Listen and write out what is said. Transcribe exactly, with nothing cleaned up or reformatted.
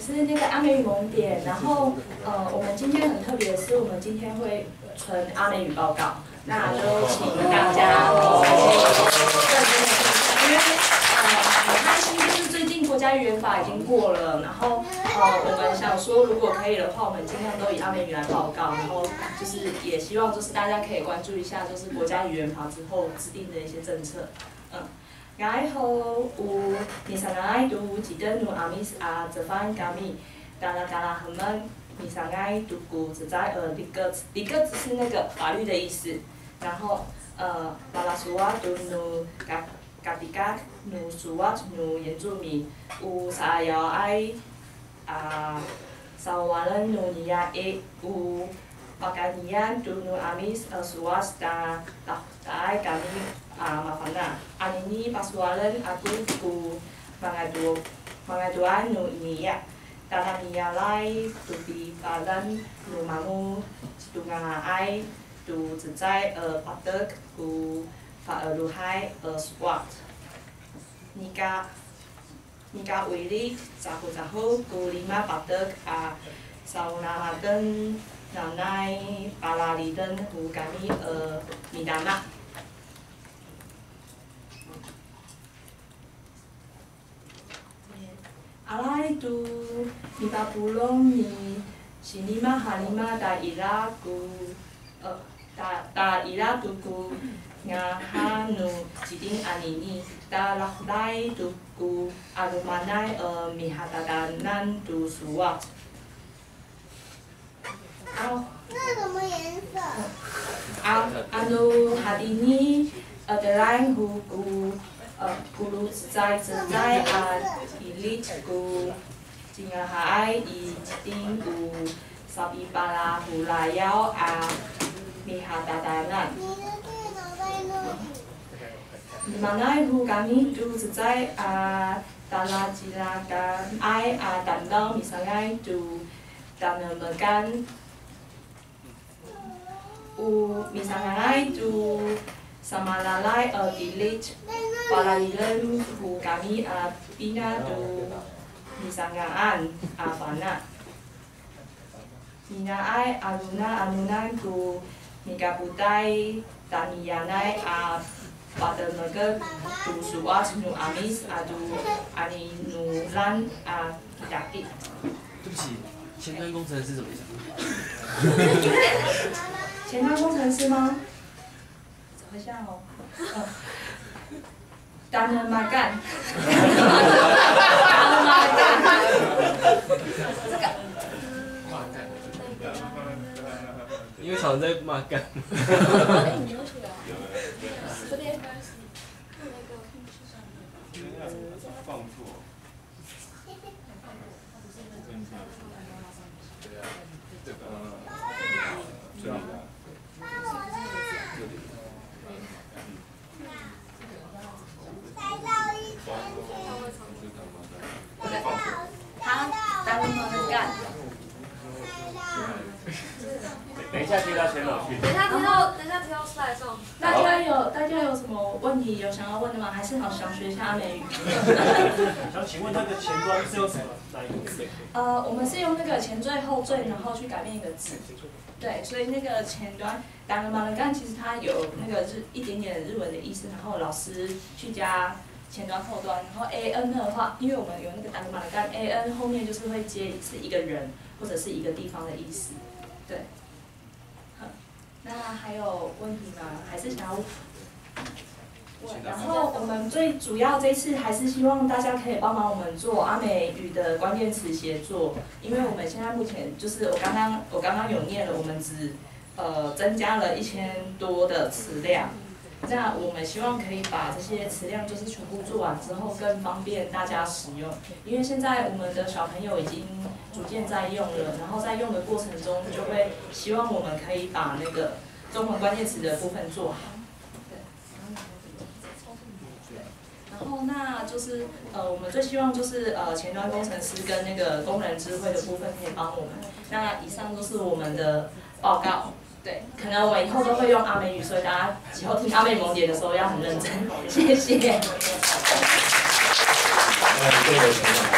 是那个阿美语蒙点，然后呃，我们今天很特别的是，我们今天会存阿美语报告，那就请大家因为呃很开心，就是最近国家语言法已经过了，然后呃我们想说，如果可以的话，我们尽量都以阿美语来报告，然后就是也希望就是大家可以关注一下，就是国家语言法之后制定的一些政策，嗯。然后有misalnya itu jika nu amis a Jepang kami gara-gara hemen misalnya tuku在呃 legal legal 只是那个法律的意思，然后呃 balasua tu nu ketika nu suat nu yenzumi u saya ai a sawalan nu nia e u pakaian tu nu amis suas da da kami Ah, mafana. Anini pasualan aku ku mangadu mangaduan nu niya. Dalam nialai tupi palan nu mamu tunga ai tu zai er patek ku fa luhai er swat. Nika nika wili zahu zahu ku lima patek a sauna dan nanai palali dan ku kami er midana. Alai tu lima puluh ni sinima halima da ira ku da da ira tu ku ngahanu jiding anini da lahlai tu ku alumanai e mihadadanan tu suat. 那什么颜色？ 啊，anu hari ini adalah ku guru zai zai a ilit ku jingahai i jiding ku sabi bala hulayau a mihadadanan. Di mana hu kami tu zai a talajilakan ai a dandang misalnya tu danamekan u misalnya tu sama lalai a delete paralelen hu kami a pina tu misangaan a fana mina ai aluna anunan tu mikaputai taniyanai a pada mereka tu suas nu amis adu ani nu lan a kidaki。 对不起，前端工程师怎么讲？ 前端工程师吗？找一下哦。呃 Tanah makan， tanah makan， 这个。 因为常常在骂干。 放错。这个，这里的。 他单人干。 等一下贴到前老去。 等一下贴到，等一下贴到slide上。 大家有大家有什么问题有想要问的吗？还是好想学一下阿美语？ 想请问那个前端是用什么哪一个字？ 呃，我们是用那个前缀后缀，然后去改变一个字。对，所以那个前端单人马人干其实它有那个日一点点日文的意思，然后老师去加。 前端后端，然后 A N 的话，因为我们有那个单马的干 A N 后面就是会接是一个人或者是一个地方的意思，对。好，那还有问题吗？还是想要问？然后我们最主要这次还是希望大家可以帮忙我们做阿美语的关键词协作，因为我们现在目前就是我刚刚我刚刚有念了，我们只呃增加了一千多的词量。 那我们希望可以把这些词量就是全部做完之后，更方便大家使用。因为现在我们的小朋友已经逐渐在用了，然后在用的过程中，就会希望我们可以把那个中文关键词的部分做好。对。然后那就是呃，我们最希望就是呃，前端工程师跟那个工人智慧的部分可以帮我们。那以上都是我们的报告。 对，可能我以后都会用阿美语，所以大家以后听阿美萌点的时候要很认真。谢谢。